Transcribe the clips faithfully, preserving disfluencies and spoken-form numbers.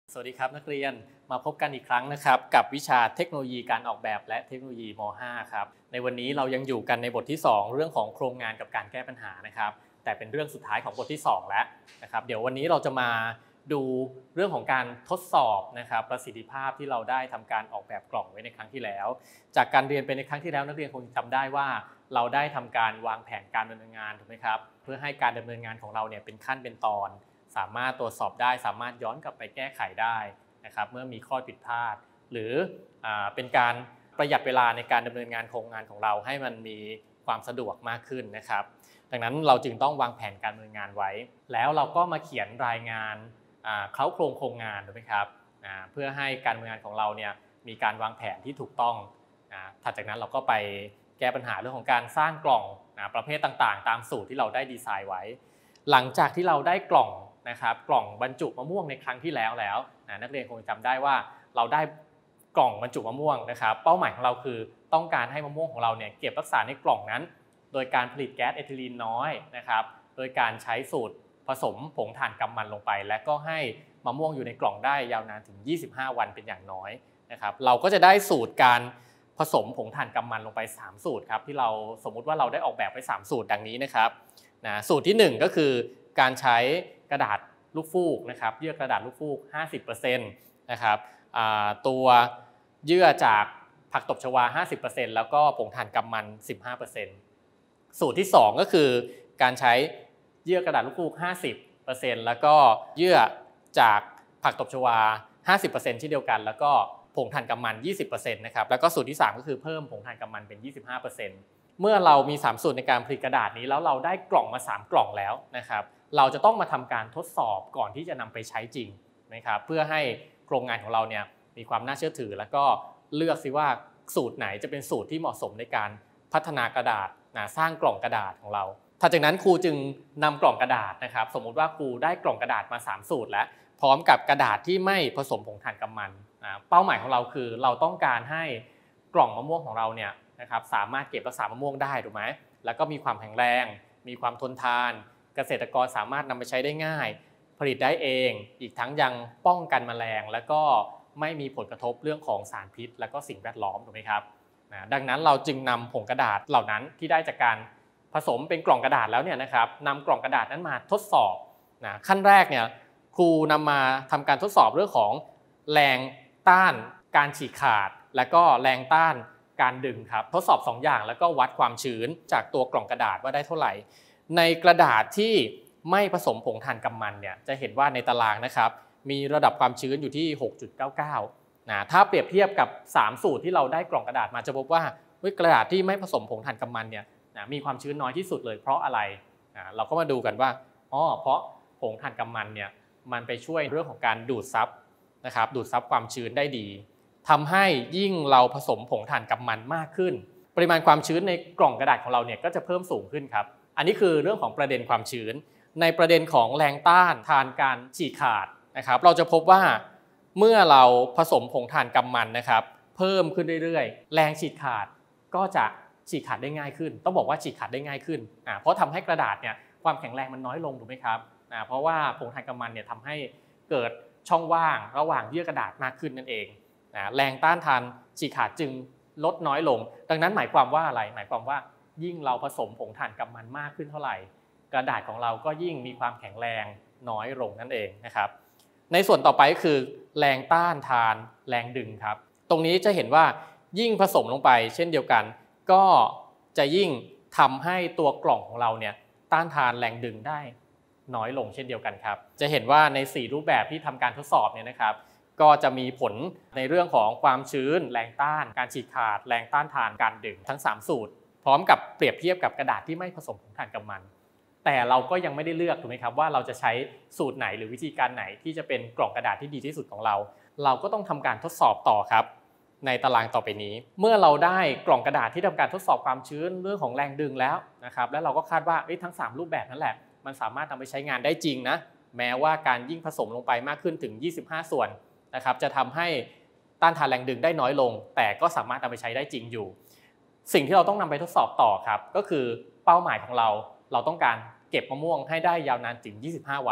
สวัสดีครับนักเรียนมาพบกันอีกครั้งนะครับกับวิชาเทคโนโลยีการออกแบบและเทคโนโลยีม .ห้า ครับในวันนี้เรายังอยู่กันในบทที่สองเรื่องของโครงงานกับการแก้ปัญหานะครับแต่เป็นเรื่องสุดท้ายของบทที่สองแล้วนะครับเดี๋ยววันนี้เราจะมาดูเรื่องของการทดสอบนะครับประสิทธิภาพที่เราได้ทำการออกแบบกล่องไว้ในครั้งที่แล้วจากการเรียนไปในครั้งที่แล้วนักเรียนคงจำได้ว่าเราได้ทำการวางแผนการดำเนินงานถูกไหมครับเพื่อให้การดำเนินงานของเราเนี่ยเป็นขั้นเป็นตอนสามารถตรวจสอบได้สามารถย้อนกลับไปแก้ไขได้นะครับเมื่อมีข้อผิดพลาดหรือเป็นการประหยัดเวลาในการดำเนินงานโครงงานของเราให้มันมีความสะดวกมากขึ้นนะครับดังนั้นเราจึงต้องวางแผนการดำเนินงานไว้แล้วเราก็มาเขียนรายงานเคล้าโครงโครงงานถูกไหมครับเพื่อให้การดำเนินงานของเราเนี่ยมีการวางแผนที่ถูกต้องถัดจากนั้นเราก็ไปแก้ปัญหาเรื่องของการสร้างกล่องประเภทต่างๆตามสูตรที่เราได้ดีไซน์ไว้หลังจากที่เราได้กล่องนะครับกล่องบรรจุมะม่วงในครั้งที่แล้วแล้วนักเรียนคงจำได้ว่าเราได้กล่องบรรจุมะม่วงนะครับเป้าหมายของเราคือต้องการให้มะม่วงของเราเนี่ยเก็บรักษาในกล่องนั้นโดยการผลิตแก๊สเอทิลีนน้อยนะครับโดยการใช้สูตรผสมผงถ่านกำมันลงไปและก็ให้มะม่วงอยู่ในกล่องได้ยาวนานถึงยี่สิบห้าวันเป็นอย่างน้อยนะครับเราก็จะได้สูตรการผสมผงถ่านกำมันลงไปสามสูตรครับที่เราสมมุติว่าเราได้ออกแบบไว้สามสูตรดังนี้นะครับนะสูตรที่หนึ่งก็คือการใช้กระดาษลูกฟูกนะครับเยื่อกระดาษลูกฟูก ห้าสิบเปอร์เซ็นต์ นะครับตัวเยื่อจากผักตบชวา ห้าสิบเปอร์เซ็นต์ แล้วก็ผงถ่านกำมัน สิบห้าเปอร์เซ็นต์ สูตรที่สองก็คือการใช้เยื่อกระดาษลูกฟูก ห้าสิบเปอร์เซ็นต์ แล้วก็เยื่อจากผักตบชวา ห้าสิบเปอร์เซ็นต์ เช่นเดียวกันแล้วก็ผงถ่านกำมัน ยี่สิบเปอร์เซ็นต์ นะครับแล้วก็สูตรที่สามก็คือเพิ่มผงถ่านกำมันเป็น ยี่สิบห้าเปอร์เซ็นต์ เมื่อเรามีสามสูตรในการผลิตกระดาษนี้แล้วเราได้กล่องมาสามกล่องแล้วนะครับเราจะต้องมาทำการทดสอบก่อนที่จะนำไปใช้จริงนะครับเพื่อให้โครงงานของเราเนี่ยมีความน่าเชื่อถือแล้วก็เลือกซิว่าสูตรไหนจะเป็นสูตรที่เหมาะสมในการพัฒนากระดาษนะสร้างกล่องกระดาษของเราถัดจากนั้นครูจึงนำกล่องกระดาษนะครับสมมุติว่าครูได้กล่องกระดาษมาสามสูตรแล้วพร้อมกับกระดาษที่ไม่ผสมผงถ่านกำมันนะเป้าหมายของเราคือเราต้องการให้กล่องมะม่วงของเราเนี่ยนะครับสามารถเก็บรักษามะม่วงได้ถูกไหมแล้วก็มีความแข็งแรงมีความทนทานเกษตรกรสามารถนำไปใช้ได้ง่ายผลิตได้เองอีกทั้งยังป้องกันแมลงและก็ไม่มีผลกระทบเรื่องของสารพิษและก็สิ่งแวดล้อมถูกไหมครับนะดังนั้นเราจึงนำผงกระดาษเหล่านั้นที่ได้จากการผสมเป็นกล่องกระดาษแล้วเนี่ยนะครับนำกล่องกระดาษนั้นมาทดสอบนะขั้นแรกเนี่ยครูนำมาทำการทดสอบเรื่องของแรงต้านการฉีกขาดและก็แรงต้านการดึงครับทดสอบสองอย่างแล้วก็วัดความชื้นจากตัวกล่องกระดาษว่าได้เท่าไหร่ในกระดาษที่ไม่ผสมผงถ่านกำมันเนี่ยจะเห็นว่าในตารางนะครับมีระดับความชื้นอยู่ที่ หกจุดเก้าเก้า นะถ้าเปรียบเทียบกับสามสูตรที่เราได้กล่องกระดาษมาจะพบว่ากระดาษที่ไม่ผสมผงถ่านกำมันเนี่ยนะมีความชื้นน้อยที่สุดเลยเพราะอะไรนะเราก็มาดูกันว่าอ๋อเพราะผงถ่านกำมันเนี่ยมันไปช่วยเรื่องของการดูดซับนะครับดูดซับความชื้นได้ดีทำให้ยิ่งเราผสมผงถ่านกำมันมากขึ้นปริมาณความชื้นในกล่องกระดาษของเราเนี่ยก็จะเพิ่มสูงขึ้นครับอันนี้คือเรื่องของประเด็นความชื้นในประเด็นของแรงต้านทานการฉีกขาดนะครับเราจะพบว่าเมื่อเราผสมผงถ่านกำมันนะครับเพิ่มขึ้นเรื่อยๆแรงฉีกขาดก็จะฉีกขาดได้ง่ายขึ้นต้องบอกว่าฉีกขาดได้ง่ายขึ้นอ่าเพราะทำให้กระดาษเนี่ยความแข็งแรงมันน้อยลงถูกไหมครับอ่าเพราะว่าผงถ่านกำมันเนี่ยทำให้เกิดช่องว่างระหว่างเยื่อกระดาษมากขึ้นนั่นเองอ่าแรงต้านทานฉีกขาดจึงลดน้อยลงดังนั้นหมายความว่าอะไรหมายความว่ายิ่งเราผสมผงถ่านกำมันมากขึ้นเท่าไหร่กระดาษของเราก็ยิ่งมีความแข็งแรงน้อยลงนั่นเองนะครับในส่วนต่อไปก็คือแรงต้านทานแรงดึงครับตรงนี้จะเห็นว่ายิ่งผสมลงไปเช่นเดียวกันก็จะยิ่งทำให้ตัวกล่องของเราเนี่ยต้านทานแรงดึงได้น้อยลงเช่นเดียวกันครับจะเห็นว่าในสี่รูปแบบที่ทำการทดสอบเนี่ยนะครับก็จะมีผลในเรื่องของความชื้นแรงต้านการฉีกขาดแรงต้านทานการดึงทั้งสามสูตรพร้อมกับเปรียบเทียบกับกระดาษที่ไม่ผสมผงถ่านกำมันแต่เราก็ยังไม่ได้เลือกถูกไหมครับว่าเราจะใช้สูตรไหนหรือวิธีการไหนที่จะเป็นกล่องกระดาษที่ดีที่สุดของเราเราก็ต้องทำการทดสอบต่อครับในตารางต่อไปนี้เมื่อเราได้กล่องกระดาษที่ทำการทดสอบความชื้นเรื่องของแรงดึงแล้วนะครับแล้วเราก็คาดว่าทั้งสามรูปแบบนั่นแหละมันสามารถนำไปใช้งานได้จริงนะแม้ว่าการยิ่งผสมลงไปมากขึ้นถึงยี่สิบห้าส่วนนะครับจะทำให้ต้านทานแรงดึงได้น้อยลงแต่ก็สามารถนำไปใช้ได้จริงอยู่สิ่งที่เราต้องนำไปทดสอบต่อครับก็คือเป้าหมายของเราเราต้องการเก็บมะม่วงให้ได้ยาวนานถึงยี่สิบห้าวัน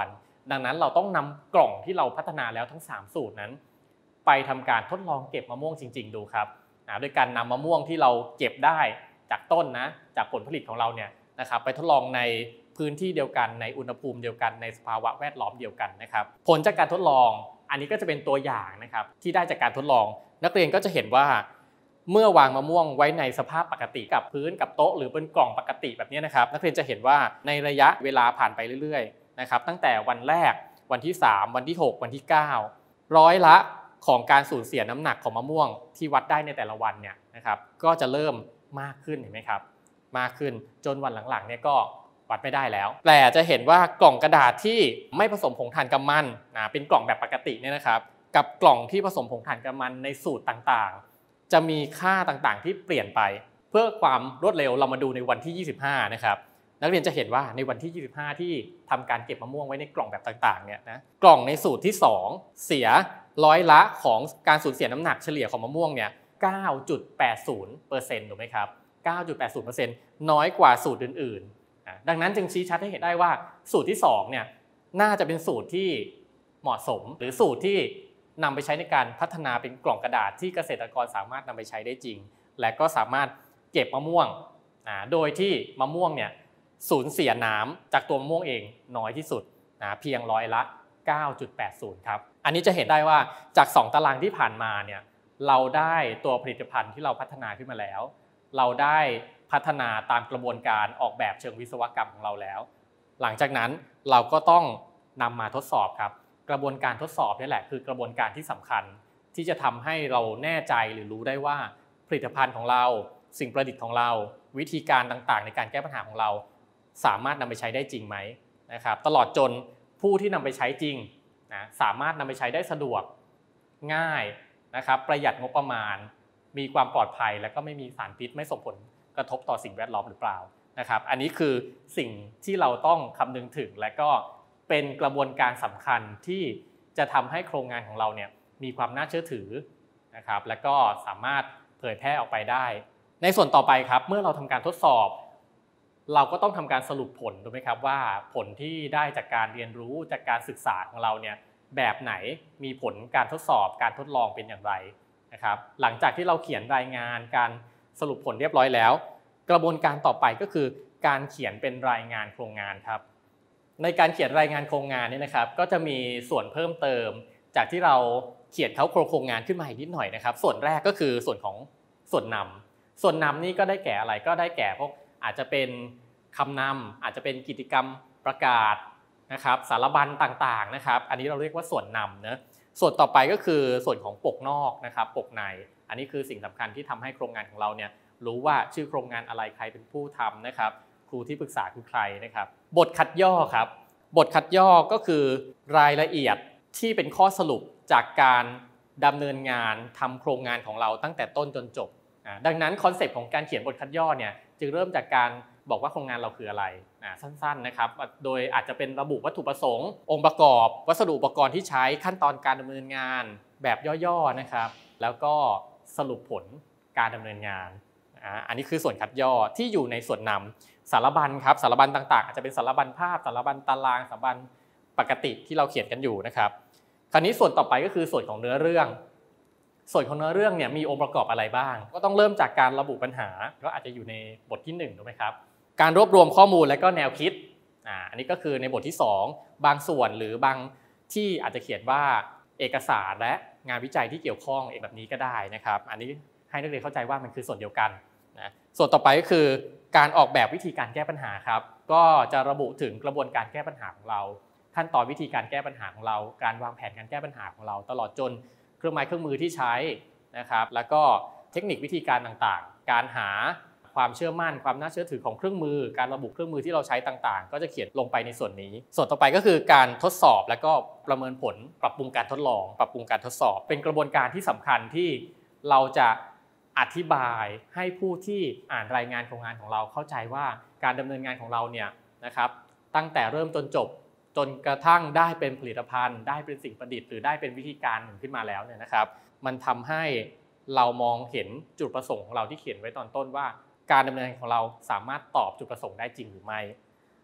ดังนั้นเราต้องนำกล่องที่เราพัฒนาแล้วทั้งสามสูตรนั้นไปทำการทดลองเก็บมะม่วงจริงๆดูครับโดยการนำมะม่วงที่เราเก็บได้จากต้นนะจากผลผลิตของเราเนี่ยนะครับไปทดลองในพื้นที่เดียวกันในอุณหภูมิเดียวกันในสภาวะแวดล้อมเดียวกันนะครับผลจากการทดลองอันนี้ก็จะเป็นตัวอย่างนะครับที่ได้จากการทดลองนักเรียนก็จะเห็นว่าเมื่อวางมะม่วงไว้ในสภาพปกติกับพื้นกับโต๊ะหรือเป็นกล่องปกติแบบนี้นะครับนักเรียนจะเห็นว่าในระยะเวลาผ่านไปเรื่อยๆนะครับตั้งแต่วันแรกวันที่สามวันที่หกวันที่เก้าร้อยละของการสูญเสียน้ำหนักของมะม่วงที่วัดได้ในแต่ละวันเนี่ยนะครับก็จะเริ่มมากขึ้นเห็นไหมครับมากขึ้นจนวันหลังๆเนี่ยก็วัดไม่ได้แล้วแต่จะเห็นว่ากล่องกระดาษที่ไม่ผสมผงถ่านกำมันนะเป็นกล่องแบบปกติเนี่ยนะครับกับกล่องที่ผสมผงถ่านกำมันในสูตรต่างๆจะมีค่าต่างๆที่เปลี่ยนไปเพื่อความรวดเร็วเรามาดูในวันที่ยี่สิบห้านะครับนักเรียนจะเห็นว่าในวันที่ยี่สิบห้าที่ทำการเก็บมะม่วงไว้ในกล่องแบบต่างๆเนี่ยนะกล่องในสูตรที่สองเสียร้อยละของการสูญเสียน้ำหนักเฉลี่ยของมะม่วงเนี่ย เก้าจุดแปดศูนย์เปอร์เซ็นต์ ถูกไหมครับ เก้าจุดแปดศูนย์เปอร์เซ็นต์ น้อยกว่าสูตรอื่นๆดังนั้นจึงชี้ชัดให้เห็นได้ว่าสูตรที่สองเนี่ยน่าจะเป็นสูตรที่เหมาะสมหรือสูตรที่นำไปใช้ในการพัฒนาเป็นกล่องกระดาษที่เกษตรกรสามารถนำไปใช้ได้จริงและก็สามารถเก็บมะม่วงโดยที่มะม่วงเนี่ยสูญเสียน้ำจากตัวมะม่วงเองน้อยที่สุดนะเพียงร้อยละ เก้าจุดแปดศูนย์ ครับอันนี้จะเห็นได้ว่าจากสองตารางที่ผ่านมาเนี่ยเราได้ตัวผลิตภัณฑ์ที่เราพัฒนาขึ้นมาแล้วเราได้พัฒนาตามกระบวนการออกแบบเชิงวิศวกรรมของเราแล้วหลังจากนั้นเราก็ต้องนำมาทดสอบครับกระบวนการทดสอบนี่แหละคือกระบวนการที่สำคัญที่จะทำให้เราแน่ใจหรือรู้ได้ว่าผลิตภัณฑ์ของเราสิ่งประดิษฐ์ของเราวิธีการต่างๆในการแก้ปัญหาของเราสามารถนำไปใช้ได้จริงไหมนะครับตลอดจนผู้ที่นำไปใช้จริงนะสามารถนำไปใช้ได้สะดวกง่ายนะครับประหยัดงบประมาณมีความปลอดภัยและก็ไม่มีสารพิษไม่ส่งผลกระทบต่อสิ่งแวดล้อมหรือเปล่านะครับอันนี้คือสิ่งที่เราต้องคำนึงถึงและก็เป็นกระบวนการสำคัญที่จะทำให้โครงงานของเราเนี่ยมีความน่าเชื่อถือนะครับและก็สามารถเผยแพร่ออกไปได้ในส่วนต่อไปครับเมื่อเราทำการทดสอบเราก็ต้องทำการสรุปผลถูกไหมครับว่าผลที่ได้จากการเรียนรู้จากการศึกษาของเราเนี่ยแบบไหนมีผลการทดสอบการทดลองเป็นอย่างไรนะครับหลังจากที่เราเขียนรายงานการสรุปผลเรียบร้อยแล้วกระบวนการต่อไปก็คือการเขียนเป็นรายงานโครงงานครับในการเขียนรายงานโครงงานนี่นะครับก็จะมีส่วนเพิ่มเติมจากที่เราเขียนเขาโครงงานขึ้นมาอีกนิดหน่อยนะครับส่วนแรกก็คือส่วนของส่วนนำส่วนนำนี่ก็ได้แก่อะไรก็ได้แก่พวกอาจจะเป็นคำนำอาจจะเป็นกิจกรรมประกาศนะครับสารบัญต่างๆนะครับอันนี้เราเรียกว่าส่วนนำนะส่วนต่อไปก็คือส่วนของปกนอกนะครับปกในอันนี้คือสิ่งสำคัญที่ทำให้โครงงานของเราเนี่ยรู้ว่าชื่อโครงงานอะไรใครเป็นผู้ทำนะครับครูที่ปรึกษาคือใครนะครับบทคัดย่อครับบทคัดย่อก็คือรายละเอียดที่เป็นข้อสรุปจากการดำเนินงานทำโครงงานของเราตั้งแต่ต้นจนจบดังนั้นคอนเซปต์ของการเขียนบทคัดย่อเนี่ยจึงเริ่มจากการบอกว่าโครงงานเราคืออะไรสั้นๆนะครับโดยอาจจะเป็นระบุวัตถุประสงค์องค์ประกอบวัสดุอุปกรณ์ที่ใช้ขั้นตอนการดำเนินงานแบบย่อๆนะครับแล้วก็สรุปผลการดำเนินงานอันนี้คือส่วนคัดย่อที่อยู่ในส่วนนำสารบัญครับสารบัญต่างๆอาจจะเป็นสารบัญภาพสารบัญตารางสารบัญปกติที่เราเขียนกันอยู่นะครับคราวนี้ส่วนต่อไปก็คือส่วนของเนื้อเรื่องส่วนของเนื้อเรื่องเนี่ยมีองค์ประกอบอะไรบ้างก็ต้องเริ่มจากการระบุปัญหาก็อาจจะอยู่ในบทที่หนึ่งถูกไหมครับการรวบรวมข้อมูลและก็แนวคิดอ่าอันนี้ก็คือในบทที่สองบางส่วนหรือบางที่อาจจะเขียนว่าเอกสารและงานวิจัยที่เกี่ยวข้องแบบนี้ก็ได้นะครับอันนี้ให้นักเรียนเข้าใจว่ามันคือส่วนเดียวกันนะส่วนต่อไปก็คือการออกแบบวิธีการแก้ปัญหาครับก็จะระบุถึงกระบวนการแก้ปัญหาของเราขั้นตอนวิธีการแก้ปัญหาของเราการวางแผนการแก้ปัญหาของเราตลอดจนเครื่องไม้เครื่องมือที่ใช้นะครับแล้วก็เทคนิควิธีการต่างๆการหาความเชื่อมั่นความน่าเชื่อถือของเครื่องมือการระบุเครื่องมือที่เราใช้ต่างๆก็จะเขียนลงไปในส่วนนี้ส่วนต่อไปก็คือการทดสอบแล้วก็ประเมินผลปรับปรุงการทดลองปรับปรุงการทดสอบเป็นกระบวนการที่สำคัญที่เราจะอธิบายให้ผู้ที่อ่านรายงานโครงงานของเราเข้าใจว่าการดำเนินงานของเราเนี่ยนะครับตั้งแต่เริ่มจนจบจนกระทั่งได้เป็นผลิตภัณฑ์ได้เป็นสิ่งประดิษฐ์หรือได้เป็นวิธีการหนึ่งขึ้นมาแล้วเนี่ยนะครับมันทำให้เรามองเห็นจุดประสงค์ของเราที่เขียนไว้ตอนต้นว่าการดำเนินของเราสามารถตอบจุดประสงค์ได้จริงหรือไม่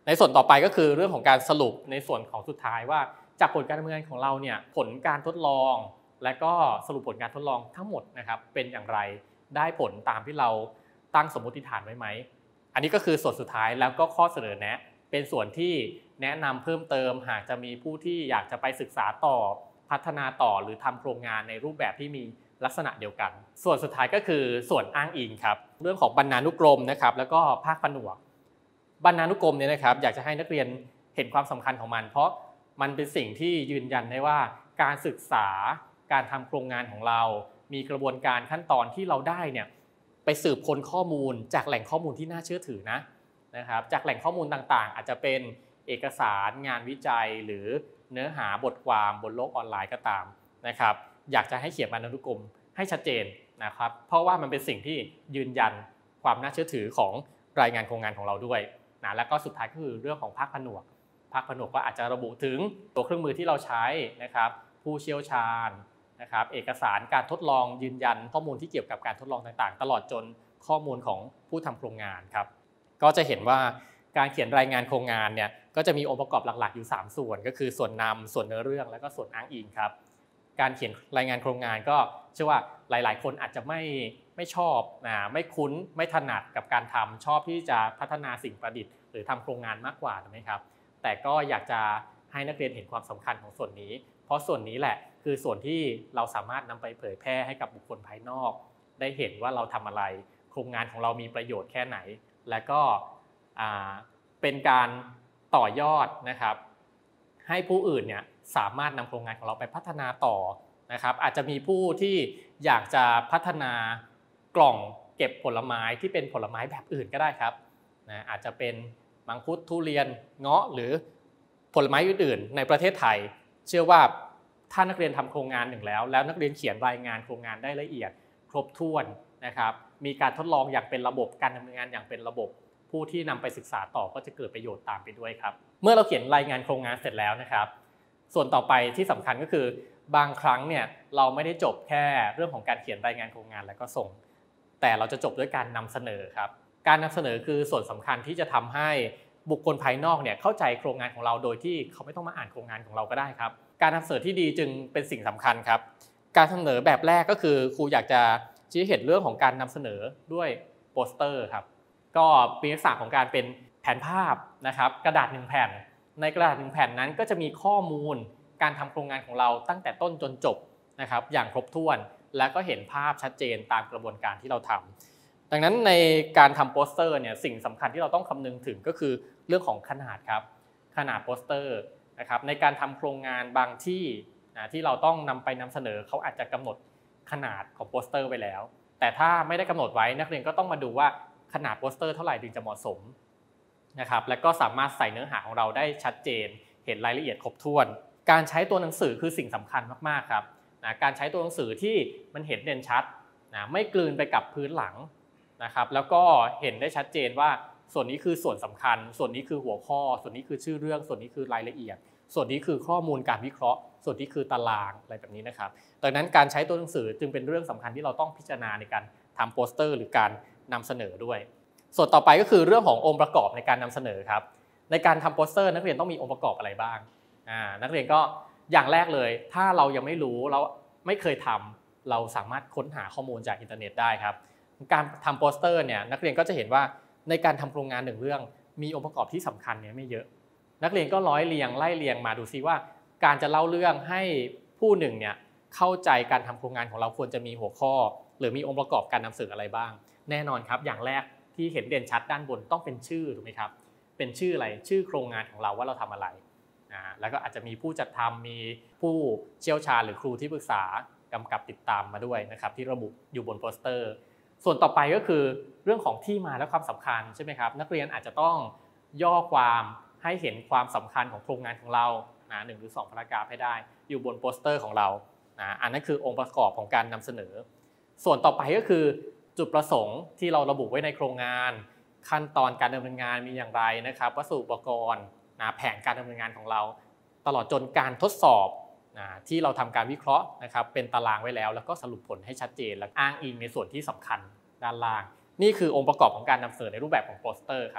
ในส่วนต่อไปก็คือเรื่องของการสรุปในส่วนของสุดท้ายว่าจากผลการดำเนินงานของเราเนี่ยผลการทดลองและก็สรุปผลการทดลองทั้งหมดนะครับเป็นอย่างไรได้ผลตามที่เราตั้งสมมติฐานไว้ไหมอันนี้ก็คือส่วนสุดท้ายแล้วก็ข้อเสนอแนะเป็นส่วนที่แนะนำเพิ่มเติมหากจะมีผู้ที่อยากจะไปศึกษาต่อพัฒนาต่อหรือทำโครงงานในรูปแบบที่มีลักษณะเดียวกันส่วนสุดท้ายก็คือส่วนอ้างอิงครับเรื่องของบรรณานุกรมนะครับแล้วก็ภาคผนวกบรรณานุกรมเนี่ยนะครับอยากจะให้นักเรียนเห็นความสำคัญของมันเพราะมันเป็นสิ่งที่ยืนยันได้ว่าการศึกษาการทำโครงงานของเรามีกระบวนการขั้นตอนที่เราได้เนี่ยไปสืบค้นข้อมูลจากแหล่งข้อมูลที่น่าเชื่อถือนะนะครับจากแหล่งข้อมูลต่างๆอาจจะเป็นเอกสารงานวิจัยหรือเนื้อหาบทความบนโลกออนไลน์ก็ตามนะครับอยากจะให้เขียนบรรณานุกรมให้ชัดเจนนะครับเพราะว่ามันเป็นสิ่งที่ยืนยันความน่าเชื่อถือของรายงานโครงงานของเราด้วยนะแล้วก็สุดท้ายก็คือเรื่องของภาคผนวกภาคผนวกก็อาจจะระบุถึงตัวเครื่องมือที่เราใช้นะครับผู้เชี่ยวชาญนะครับเอกสารการทดลองยืนยันข้อมูลที่เกี่ยวกับการทดลองต่างๆตลอดจนข้อมูลของผู้ทำโครงงานครับก็จะเห็นว่าการเขียนรายงานโครงงานเนี่ยก็จะมีองค์ประกอบหลักๆอยู่สามส่วนก็คือส่วนนำส่วนเนื้อเรื่องแล้วก็ส่วนอ้างอิงครับการเขียนรายงานโครงงานก็เชื่อว่าหลายๆคนอาจจะไม่ไม่ชอบนะไม่คุ้นไม่ถนัดกับการทำชอบที่จะพัฒนาสิ่งประดิษฐ์หรือทำโครงงานมากกว่าถูกไหมครับแต่ก็อยากจะให้นักเรียนเห็นความสำคัญของส่วนนี้เพราะส่วนนี้แหละคือส่วนที่เราสามารถนำไปเผยแพร่ให้กับบุคคลภายนอกได้เห็นว่าเราทำอะไรโครงงานของเรามีประโยชน์แค่ไหนและก็เป็นการต่อยอดนะครับให้ผู้อื่นเนี่ยสามารถนำโครงงานของเราไปพัฒนาต่อนะครับอาจจะมีผู้ที่อยากจะพัฒนากล่องเก็บผลไม้ที่เป็นผลไม้แบบอื่นก็ได้ครับนะอาจจะเป็นมังคุดทุเรียนเงาะหรือผลไม้อื่นๆในประเทศไทยเชื่อว่าถ้านักเรียนทำโครงงานหนึ่งแล้วแล้วนักเรียนเขียนรายงานโครงงานได้ละเอียดครบถ้วนนะครับมีการทดลองอย่างเป็นระบบการดำเนินงานอย่างเป็นระบบผู้ที่นำไปศึกษาต่อก็จะเกิดประโยชน์ตามไปด้วยครับเมื่อเราเขียนรายงานโครงงานเสร็จแล้วนะครับส่วนต่อไปที่สำคัญก็คือบางครั้งเนี่ยเราไม่ได้จบแค่เรื่องของการเขียนรายงานโครงงานแล้วก็ส่งแต่เราจะจบด้วยการนำเสนอครับการนำเสนอคือส่วนสำคัญที่จะทำให้บุคคลภายนอกเนี่ยเข้าใจโครงงานของเราโดยที่เขาไม่ต้องมาอ่านโครงงานของเราก็ได้ครับการนำเสนอที่ดีจึงเป็นสิ่งสำคัญครับการเสนอแบบแรกก็คือครูอยากจะชี้เห็นเรื่องของการนำเสนอด้วยโปสเตอร์ครับก็เป็นลักษณะของการเป็นแผนภาพนะครับกระดาษหนึ่งแผ่นในกระดาษหนึ่งแผ่นนั้นก็จะมีข้อมูลการทำโครงงานของเราตั้งแต่ต้นจนจบนะครับอย่างครบถ้วนและก็เห็นภาพชัดเจนตามกระบวนการที่เราทำดังนั้นในการทำโปสเตอร์เนี่ยสิ่งสำคัญที่เราต้องคำนึงถึงก็คือเรื่องของขนาดครับขนาดโปสเตอร์นะครับในการทำโครงงานบางที่นะที่เราต้องนำไปนำเสนอเขาอาจจะกำหนดขนาดของโปสเตอร์ไว้แล้วแต่ถ้าไม่ได้กำหนดไว้นักเรียนก็ต้องมาดูว่าขนาดโปสเตอร์เท่าไหร่ถึงจะเหมาะสมนะครับและก็สามารถใส่เนื้อหาของเราได้ชัดเจนเห็นรายละเอียดครบถ้วนการใช้ตัวหนังสือคือสิ่งสำคัญมากๆครับนะการใช้ตัวหนังสือที่มันเห็นเด่นชัดนะไม่กลืนไปกับพื้นหลังนะครับแล้วก็เห็นได้ชัดเจนว่าส่วนนี้คือส่วนสำคัญส่วนนี้คือหัวข้อส่วนนี้คือชื่อเรื่องส่วนนี้คือรายละเอียดส่วนนี้คือข้อมูลการวิเคราะห์ส่วนนี้คือตารางอะไรแบบนี้นะครับดังนั้นการใช้ตัวหนังสือจึงเป็นเรื่องสำคัญที่เราต้องพิจารณาในการทำโปสเตอร์หรือการนำเสนอด้วยส่วนต่อไปก็คือเรื่องขององค์ประกอบในการนำเสนอครับในการทำโปสเตอร์นักเรียนต้องมีองค์ประกอบอะไรบ้างอ่านักเรียนก็อย่างแรกเลยถ้าเรายังไม่รู้เราไม่เคยทำเราสามารถค้นหาข้อมูลจากอินเทอร์เน็ตได้ครับการทำโปสเตอร์เนี่ยนักเรียนก็จะเห็นว่าในการทำโครงงานหนึ่งเรื่องมีองค์ประกอบที่สำคัญเนี่ยไม่เยอะนักเรียนก็ร้อยเรียงไล่เรียงมาดูซิว่าการจะเล่าเรื่องให้ผู้หนึ่งเนี่ยเข้าใจการทำโครงงานของเราควรจะมีหัวข้อหรือมีองค์ประกอบการนำเสนออะไรบ้างแน่นอนครับอย่างแรกที่เห็นเด่นชัดด้านบนต้องเป็นชื่อถูกไหมครับเป็นชื่ออะไรชื่อโครงงานของเราว่าเราทำอะไรอ่าแล้วก็อาจจะมีผู้จัดทำมีผู้เชี่ยวชาญหรือครูที่ปรึกษากำกับติดตามมาด้วยนะครับที่ระบุอยู่บนโปสเตอร์ส่วนต่อไปก็คือเรื่องของที่มาและความสำคัญใช่ไหมครับนักเรียนอาจจะต้องย่อความให้เห็นความสำคัญของโครงงานของเรานะหนึ่งหรือสองพารากราฟให้ได้อยู่บนโปสเตอร์ของเรานะอันนั้นคือองค์ประกอบของการนำเสนอส่วนต่อไปก็คือจุดประสงค์ที่เราระบุไว้ในโครงงานขั้นตอนการดำเนินงานมีอย่างไรนะครับวัสดุอุปกรณ์นะแผนการดำเนินงานของเราตลอดจนการทดสอบนะที่เราทำการวิเคราะห์นะครับเป็นตารางไว้แล้วแล้วก็สรุปผลให้ชัดเจนและอ้างอิงในส่วนที่สำคัญด้านล่างนี่คือองค์ประกอบของการนำเสนอในรูปแบบของโปสเตอร์ครับ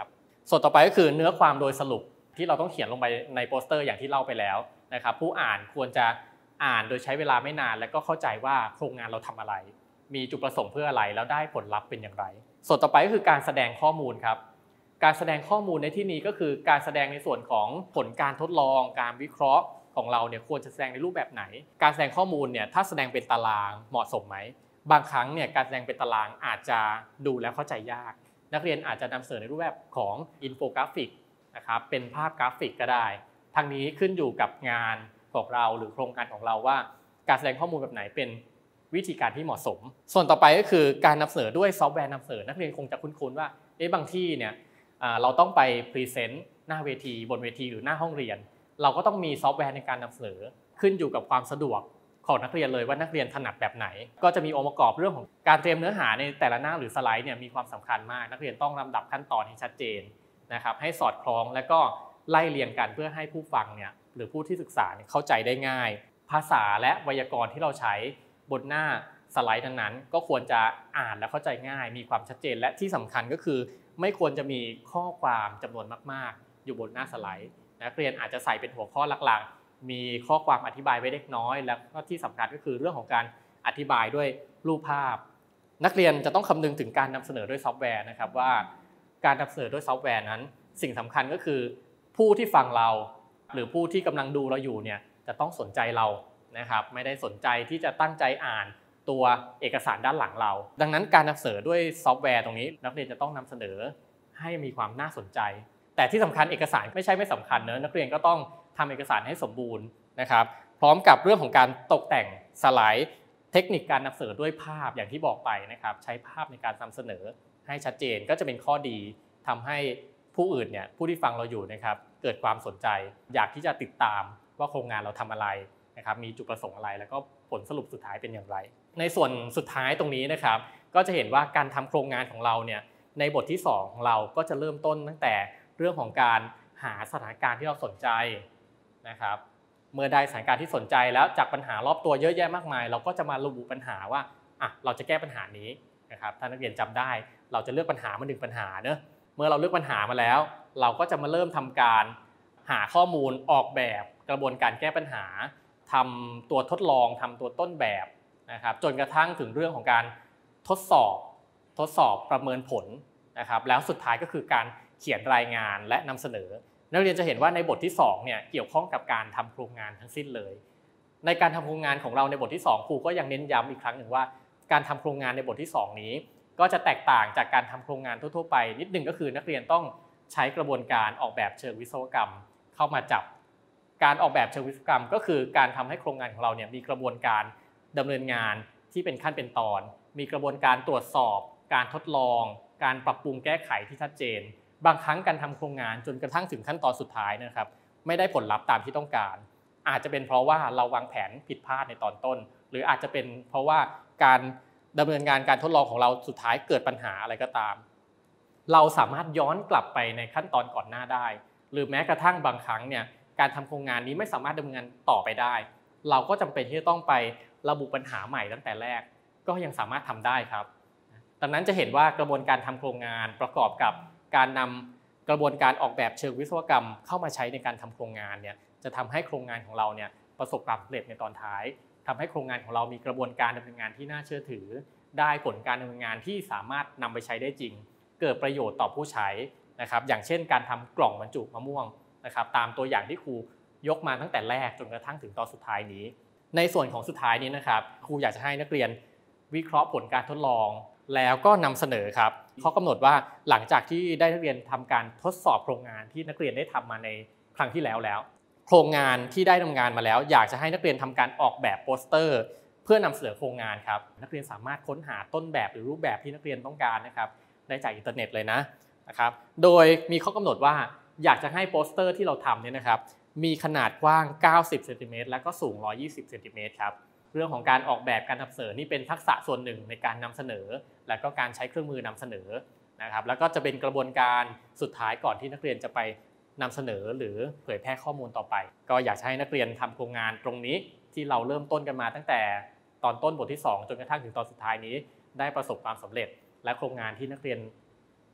ส่วนต่อไปก็คือเนื้อความโดยสรุปที่เราต้องเขียนลงไปในโปสเตอร์อย่างที่เล่าไปแล้วนะครับผู้อ่านควรจะอ่านโดยใช้เวลาไม่นานและก็เข้าใจว่าโครงงานเราทำอะไรมีจุดประสงค์เพื่ออะไรแล้วได้ผลลัพธ์เป็นอย่างไรส่วนต่อไปก็คือการแสดงข้อมูลครับการแสดงข้อมูลในที่นี้ก็คือการแสดงในส่วนของผลการทดลองการวิเคราะห์ของเราเนี่ยควรจะแสดงในรูปแบบไหนการแสดงข้อมูลเนี่ยถ้าแสดงเป็นตารางเหมาะสมไหมบางครั้งเนี่ยการแสดงเป็นตารางอาจจะดูแล้วเข้าใจยากนักเรียนอาจจะนำเสนอในรูปแบบของอินโฟกราฟิกนะครับเป็นภาพกราฟิกก็ได้ทางนี้ขึ้นอยู่กับงานของเราหรือโครงการของเราว่าการแสดงข้อมูลแบบไหนเป็นวิธีการที่เหมาะสมส่วนต่อไปก็คือการนำเสนอด้วยซอฟต์แวร์นำเสนอนักเรียนคงจะคุ้นๆว่าเอ๊ะบางที่เนี่ยเราต้องไปพรีเซนต์หน้าเวทีบนเวทีหรือหน้าห้องเรียนเราก็ต้องมีซอฟต์แวร์ในการนำเสนอขึ้นอยู่กับความสะดวกของนักเรียนเลยว่านักเรียนถนัดแบบไหนก็จะมีองค์ประกอบเรื่องของการเตรียมเนื้อหาในแต่ละหน้าหรือสไลด์เนี่ยมีความสำคัญมากนักเรียนต้องลำดับขั้นตอนให้ชัดเจนนะครับให้สอดคล้องและก็ไล่เรียงกันเพื่อให้ผู้ฟังเนี่ยหรือผู้ที่ศึกษาเข้าใจได้ง่ายภาษาและไวยากรณ์ที่เราใช้บนหน้าสไลด์นั้นๆก็ควรจะอ่านและเข้าใจง่ายมีความชัดเจนและที่สำคัญก็คือไม่ควรจะมีข้อความจำนวนมากๆอยู่บนหน้าสไลด์นักเรียนอาจจะใส่เป็นหัวข้อหลักๆมีข้อความอธิบายไว้เล็กน้อยแล้วก็ที่สำคัญก็คือเรื่องของการอธิบายด้วยรูปภาพนักเรียนจะต้องคำนึงถึงการนำเสนอด้วยซอฟต์แวร์นะครับว่าการนำเสนอด้วยซอฟต์แวร์นั้นสิ่งสำคัญก็คือผู้ที่ฟังเราหรือผู้ที่กำลังดูเราอยู่เนี่ยจะต้องสนใจเรานะครับไม่ได้สนใจที่จะตั้งใจอ่านตัวเอกสารด้านหลังเราดังนั้นการนำเสนอด้วยซอฟต์แวร์ตรงนี้นักเรียนจะต้องนำเสนอให้มีความน่าสนใจแต่ที่สำคัญเอกสารไม่ใช่ไม่สำคัญเนอะนักเรียนก็ต้องทำเอกสารให้สมบูรณ์นะครับพร้อมกับเรื่องของการตกแต่งสไลด์เทคนิคการนำเสนอด้วยภาพอย่างที่บอกไปนะครับใช้ภาพในการนำเสนอให้ชัดเจนก็จะเป็นข้อดีทำให้ผู้อื่นเนี่ยผู้ที่ฟังเราอยู่นะครับเกิดความสนใจอยากที่จะติดตามว่าโครงงานเราทำอะไรนะครับมีจุดประสงค์อะไรแล้วก็ผลสรุปสุดท้ายเป็นอย่างไรในส่วนสุดท้ายตรงนี้นะครับก็จะเห็นว่าการทำโครงงานของเราเนี่ยในบทที่สองของเราก็จะเริ่มต้นตั้งแต่เรื่องของการหาสถานการณ์ที่เราสนใจนะครับเมื่อได้สถานการณ์ที่สนใจแล้วจากปัญหารอบตัวเยอะแยะมากมายเราก็จะมาระบุปัญหาว่าอ่ะเราจะแก้ปัญหานี้นะครับถ้านักเรียนจำได้เราจะเลือกปัญหามาหนึ่งปัญหาเนอะเมื่อเราเลือกปัญหามาแล้วเราก็จะมาเริ่มทำการหาข้อมูลออกแบบกระบวนการแก้ปัญหาทำตัวทดลองทำตัวต้นแบบนะครับจนกระทั่งถึงเรื่องของการทดสอบทดสอบประเมินผลนะครับแล้วสุดท้ายก็คือการเขียนรายงานและนำเสนอนักเรียนจะเห็นว่าในบทที่สองเนี่ยเกี่ยวข้องกับการทำโครงงานทั้งสิ้นเลยในการทำโครงงานของเราในบทที่สองครูก็ยังเน้นย้ำอีกครั้งหนึ่งว่าการทำโครงงานในบทที่สองนี้ก็จะแตกต่างจากการทำโครงงานทั่วๆไปนิดนึงก็คือนักเรียนต้องใช้กระบวนการออกแบบเชิงวิศวกรรมเข้ามาจับการออกแบบเชิงวิศวกรรมก็คือการทำให้โครงงานของเราเนี่ยมีกระบวนการดำเนินงานที่เป็นขั้นเป็นตอนมีกระบวนการตรวจสอบการทดลองการปรับปรุงแก้ไขที่ชัดเจนบางครั้งการทำโครงงานจนกระทั่งถึงขั้นตอนสุดท้ายนะครับไม่ได้ผลลัพธ์ตามที่ต้องการอาจจะเป็นเพราะว่าเราวางแผนผิดพลาดในตอนต้นหรืออาจจะเป็นเพราะว่าการดำเนินงานการทดลองของเราสุดท้ายเกิดปัญหาอะไรก็ตามเราสามารถย้อนกลับไปในขั้นตอนก่อนหน้าได้หรือแม้กระทั่งบางครั้งเนี่ยการทำโครงงานนี้ไม่สามารถดำเนินงานต่อไปได้เราก็จำเป็นที่จะต้องไประบุปัญหาใหม่ตั้งแต่แรกก็ยังสามารถทำได้ครับดังนั้นจะเห็นว่ากระบวนการทำโครงงานประกอบกับการนำกระบวนการออกแบบเชิงวิศวกรรมเข้ามาใช้ในการทำโครงงานเนี่ยจะทำให้โครงงานของเราเนี่ยประสบความสำเร็จในตอนท้ายทำให้โครงงานของเรามีกระบวนการดำเนินงานที่น่าเชื่อถือได้ผลการดำเนินงานที่สามารถนำไปใช้ได้จริงเกิดประโยชน์ต่อผู้ใช้นะครับอย่างเช่นการทำกล่องบรรจุมะม่วงนะครับตามตัวอย่างที่ครูยกมาตั้งแต่แรกจนกระทั่งถึงตอนสุดท้ายนี้ในส่วนของสุดท้ายนี้นะครับครูอยากจะให้นักเรียนวิเคราะห์ผลการทดลองแล้วก็นำเสนอครับข้อกำหนดว่าหลังจากที่ได้นักเรียนทำการทดสอบโครงงานที่นักเรียนได้ทำมาในครั้งที่แล้วแล้วโครงงานที่ได้ทำงานมาแล้วอยากจะให้นักเรียนทำการออกแบบโปสเตอร์เพื่อนำเสนอโครงงานครับนักเรียนสามารถค้นหาต้นแบบหรือรูปแบบที่นักเรียนต้องการนะครับได้จากอินเทอร์เน็ตเลยนะนะครับโดยมีข้อกำหนดว่าอยากจะให้โปสเตอร์ที่เราทำเนี่ยนะครับมีขนาดกว้างเก้าสิบเซนติเมตรและก็สูงหนึ่งร้อยยี่สิบเซนติเมตรครับเรื่องของการออกแบบการนำเสนอนี่เป็นทักษะส่วนหนึ่งในการนำเสนอและก็การใช้เครื่องมือนำเสนอนะครับแล้วก็จะเป็นกระบวนการสุดท้ายก่อนที่นักเรียนจะไปนำเสนอหรือเผยแพร่ข้อมูลต่อไปก็อยากให้นักเรียนทำโครงงานตรงนี้ที่เราเริ่มต้นกันมาตั้งแต่ตอนต้นบทที่สองจนกระทั่งถึงตอนสุดท้ายนี้ได้ประสบความสำเร็จและโครงงานที่นักเรียน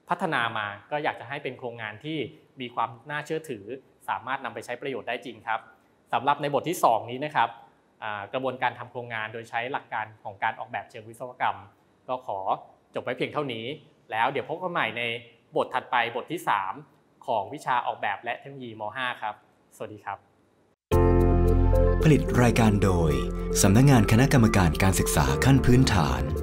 พัฒนามาก็อยากจะให้เป็นโครงงานที่มีความน่าเชื่อถือสามารถนำไปใช้ประโยชน์ได้จริงครับสำหรับในบทที่สองนี้นะครับกระบวนการทำโครงงานโดยใช้หลักการของการออกแบบเชิงวิศวกรรมก็ขอจบไว้เพียงเท่านี้แล้วเดี๋ยวพบกันใหม่ในบทถัดไปบทที่สามของวิชาออกแบบและเทคโนโลยีม ห้า ครับสวัสดีครับผลิตรายการโดยสำนักงานคณะกรรมการการศึกษาขั้นพื้นฐาน